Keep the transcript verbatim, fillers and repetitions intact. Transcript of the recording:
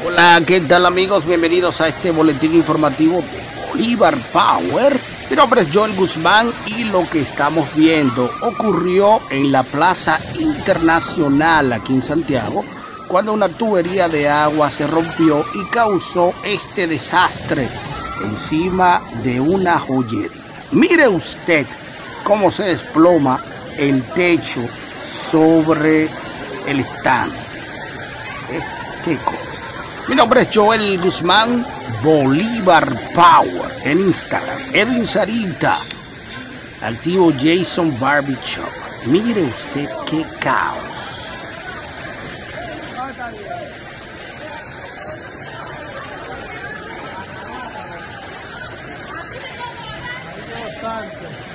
Hola, ¿qué tal amigos? Bienvenidos a este boletín informativo de Bolívar Power. Mi nombre es Joel Guzmán y lo que estamos viendo ocurrió en la Plaza Internacional aquí en Santiago, cuando una tubería de agua se rompió y causó este desastre encima de una joyería. Mire usted cómo se desploma el techo sobre el estante. ¿Eh? ¿Qué cosa? Mi nombre es Joel Guzmán, Bolívar Power en Instagram. Edwin Sarita, activo Jason Barbie Shop. Mire usted qué caos. Bastante.